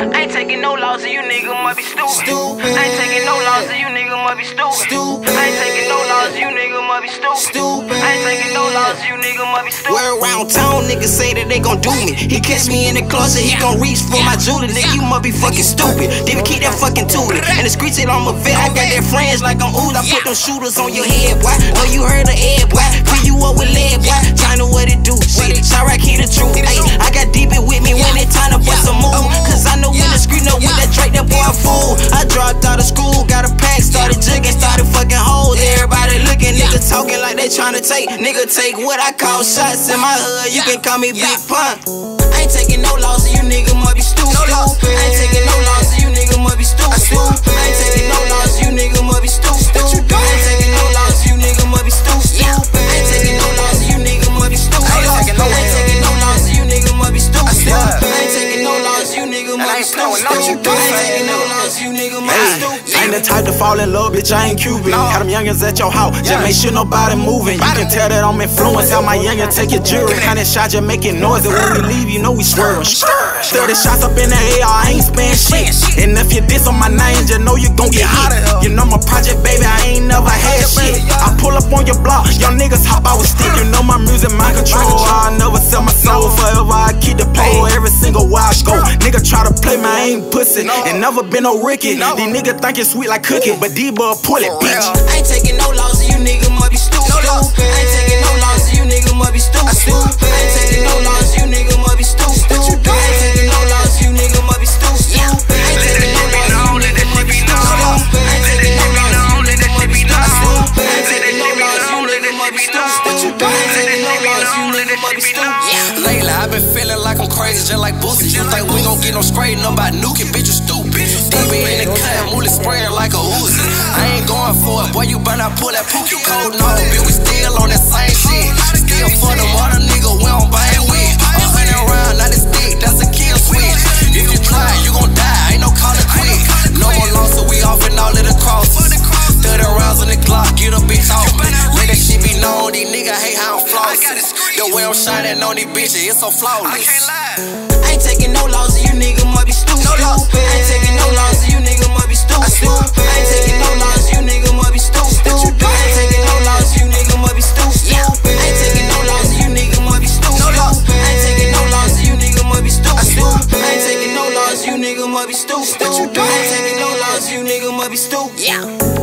I ain't taking no losses, you niggas must be stupid. I ain't taking no losses, you niggas must be stupid. I ain't taking no losses, you niggas must be stupid. I ain't taking no losses, you niggas must be stupid. Where around town niggas say that they gon' do me. He catch me in the closet, he gon' reach for my jewelry. Nigga, you must be fucking stupid. Then we keep that fucking tootie. And the streets say I'm a vet, I got that friends like I'm Ood. I put them shooters on your head, boy. Know you heard of Ed, boy. Fill you up with lead, boy. China what it do, shit. Chirac, he the truth. Ay, I got deep it with me when it's time to bust a move. Cause I know in the street, know with that Drake, that boy a fool. I dropped out of school, got a pack, started jigging, started fucking hoes. Everybody looking, niggas talking like they tryna take. Nigga, take what I call shots in my hood. You can call me Big Pun. I ain't taking no losses, you niggas must be stupid. I ain't taking no losses, you niggas must be stupid. I ain't taking no losses, you niggas must be stupid. I ain't taking no losses, you niggas must be stupid. I ain't taking no losses, you niggas must be stupid. I ain't taking no losses, you niggas must be stupid. I ain't taking no losses, you niggas must be stupid. I ain't taking no losses, you niggas must be stupid. I ain't the type to fall in love, bitch, I ain't Cuban. Got them youngins at your house, just make sure nobody moving. You can tell that I'm influenced, how my youngin' take your jewelry. Kind of shot, just making noise, and when we leave, you know we swerving. 30 shots up in the air, I ain't spend shit. And if you diss on my name, just know you gon' get hit. You know my project, baby, I ain't never had shit. I pull up on your block, young niggas hop out with stick. You know my music, my control, I never sell my soul. Forever I keep the pole, every single wild go. Nigga try to play me, I ain't pussy. And never been no Ricky. These niggas think it's sweet like cookie, but these boys pull it, bitch. I ain't taking no losses, you niggas must be stupid. I ain't taking no losses, you niggas must be stupid. I ain't taking no losses, you niggas must be stupid. I ain't taking no losses, you niggas must be stupid. I ain't taking no losses, you niggas must be stupid. I ain't taking no losses, you niggas must be stupid. I ain't taking no losses, you niggas must be stupid. I ain't taking no losses, you niggas must be stupid. Lately, I've been feeling like I'm crazy, just like Boosie. You think we gon' get no straight, no about nuking, bitch, you stupid. DB in the cut, Mooly spraying like a Uzi. I ain't going for it, boy, you better not pull that Pookie cold. No, bitch, we still on that same shit. Still for them other niggas, we don't bang with. 100 round, not a stick, that's a kill switch. If you try, you gon' die, ain't no call it quit. No more long, so we off and all of the crosses. 30 rounds on the Glock, get a bitch off me. Let that shit be known, these niggas hate how I'm flossing. The way I'm shining on these bitches, it's so flawless. I ain't taking no losses, you niggas must be stupid. I ain't taking no losses, you niggas must be stupid. I ain't taking no losses, you niggas must be stupid. I ain't taking no losses, you niggas must be stupid. I ain't taking no losses, you niggas must be stupid. I ain't taking no losses, you niggas must be stupid. I ain't taking no losses, you niggas must be stupid. I ain't taking no losses, you niggas must be stupid.